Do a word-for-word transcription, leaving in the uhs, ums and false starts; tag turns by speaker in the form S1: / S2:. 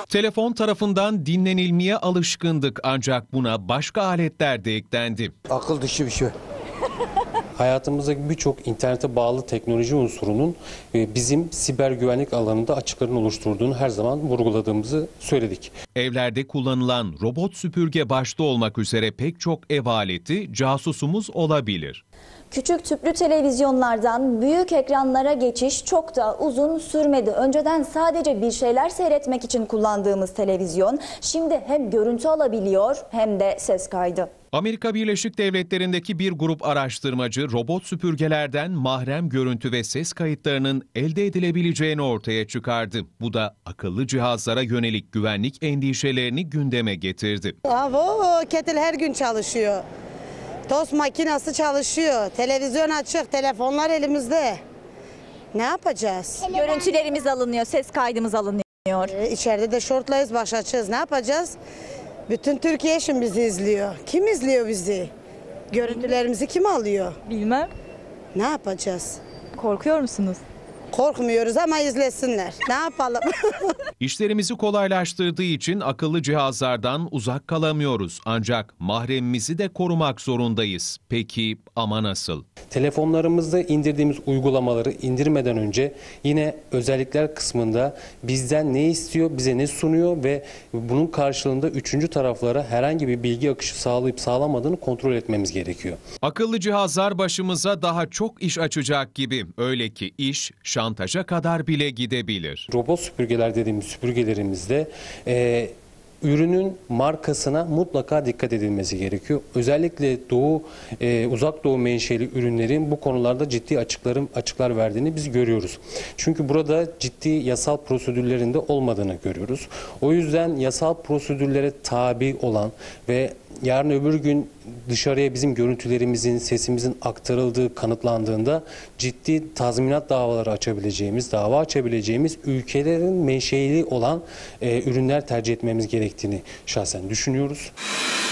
S1: Telefon tarafından dinlenilmeye alışkındık ancak buna başka aletler de eklendi.
S2: Akıl dışı bir şey. Hayatımızdaki birçok internete bağlı teknoloji unsurunun bizim siber güvenlik alanında açıkların oluşturduğunu her zaman vurguladığımızı söyledik.
S1: Evlerde kullanılan robot süpürge başta olmak üzere pek çok ev aleti casusumuz olabilir.
S3: Küçük tüplü televizyonlardan büyük ekranlara geçiş çok da uzun sürmedi. Önceden sadece bir şeyler seyretmek için kullandığımız televizyon şimdi hem görüntü alabiliyor hem de ses kaydı.
S1: Amerika Birleşik Devletleri'ndeki bir grup araştırmacı robot süpürgelerden mahrem görüntü ve ses kayıtlarının elde edilebileceğini ortaya çıkardı. Bu da akıllı cihazlara yönelik güvenlik endişelerini gündeme getirdi.
S4: Avo, ketil her gün çalışıyor. Tost makinesi çalışıyor. Televizyon açık, telefonlar elimizde. Ne yapacağız?
S3: Görüntülerimiz alınıyor, ses kaydımız alınıyor.
S4: Ee, içeride de şortlayız, baş açığız. Ne yapacağız? Bütün Türkiye şimdi bizi izliyor. Kim izliyor bizi? Görüntülerimizi kim alıyor?
S3: Bilmem.
S4: Ne yapacağız?
S3: Korkuyor musunuz?
S4: Korkmuyoruz ama izlesinler. Ne yapalım?
S1: İşlerimizi kolaylaştırdığı için akıllı cihazlardan uzak kalamıyoruz. Ancak mahremimizi de korumak zorundayız. Peki ama nasıl?
S2: Telefonlarımızda indirdiğimiz uygulamaları indirmeden önce yine özellikler kısmında bizden ne istiyor, bize ne sunuyor ve bunun karşılığında üçüncü taraflara herhangi bir bilgi akışı sağlayıp sağlamadığını kontrol etmemiz gerekiyor.
S1: Akıllı cihazlar başımıza daha çok iş açacak gibi. Öyle ki iş şantaja kadar bile gidebilir.
S2: Robot süpürgeler dediğimiz süpürgelerimizde e, ürünün markasına mutlaka dikkat edilmesi gerekiyor. Özellikle Doğu, e, Uzak Doğu menşeli ürünlerin bu konularda ciddi açıklarım, açıklar verdiğini biz görüyoruz. Çünkü burada ciddi yasal prosedürlerinde olmadığını görüyoruz. O yüzden yasal prosedürlere tabi olan ve yarın öbür gün dışarıya bizim görüntülerimizin, sesimizin aktarıldığı kanıtlandığında ciddi tazminat davaları açabileceğimiz, dava açabileceğimiz ülkelerin menşeli olan e, ürünler tercih etmemiz gerektiğini şahsen düşünüyoruz.